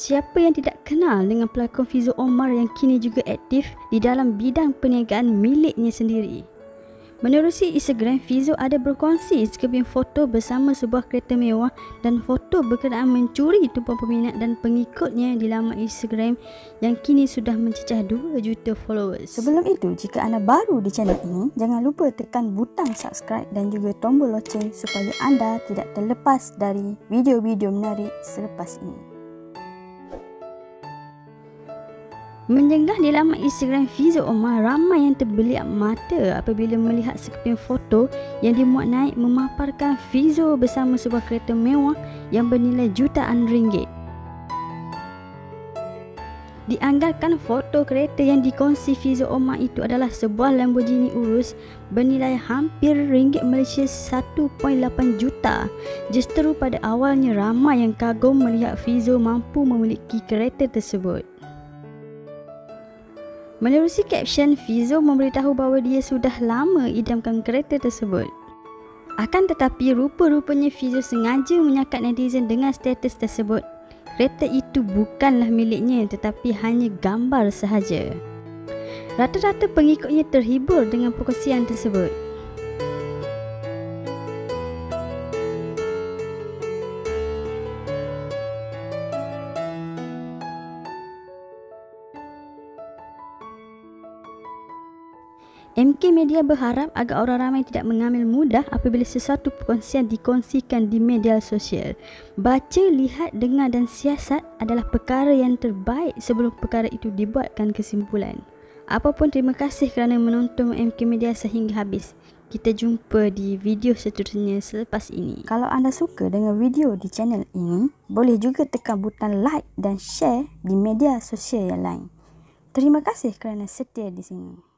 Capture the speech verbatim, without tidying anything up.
Siapa yang tidak kenal dengan pelakon Fizo Omar yang kini juga aktif di dalam bidang perniagaan miliknya sendiri? Menerusi Instagram, Fizo ada berkongsi sekeping foto bersama sebuah kereta mewah dan foto berkenaan mencuri tumpuan peminat dan pengikutnya di laman Instagram yang kini sudah mencecah dua juta followers. Sebelum itu, jika anda baru di channel ini, jangan lupa tekan butang subscribe dan juga tombol loceng supaya anda tidak terlepas dari video-video menarik selepas ini. Menjenggah di laman Instagram Fizo Omar, ramai yang terbelik mata apabila melihat sekeping foto yang dimuat naik memaparkan Fizo bersama sebuah kereta mewah yang bernilai jutaan ringgit. Dianggarkan foto kereta yang dikongsi Fizo Omar itu adalah sebuah Lamborghini Urus bernilai hampir ringgit Malaysia satu perpuluhan lapan juta. Justeru pada awalnya ramai yang kagum melihat Fizo mampu memiliki kereta tersebut. Menerusi caption, Fizo memberitahu bahawa dia sudah lama idamkan kereta tersebut. Akan tetapi rupa-rupanya Fizo sengaja menyakat netizen dengan status tersebut. Kereta itu bukanlah miliknya tetapi hanya gambar sahaja. Rata-rata pengikutnya terhibur dengan perkongsian tersebut. M K Media berharap agar orang ramai tidak mengambil mudah apabila sesuatu perkongsian dikongsikan di media sosial. Baca, lihat, dengar dan siasat adalah perkara yang terbaik sebelum perkara itu dibuatkan kesimpulan. Apapun, terima kasih kerana menonton M K Media sehingga habis. Kita jumpa di video seterusnya selepas ini. Kalau anda suka dengan video di channel ini, boleh juga tekan butang like dan share di media sosial yang lain. Terima kasih kerana setia di sini.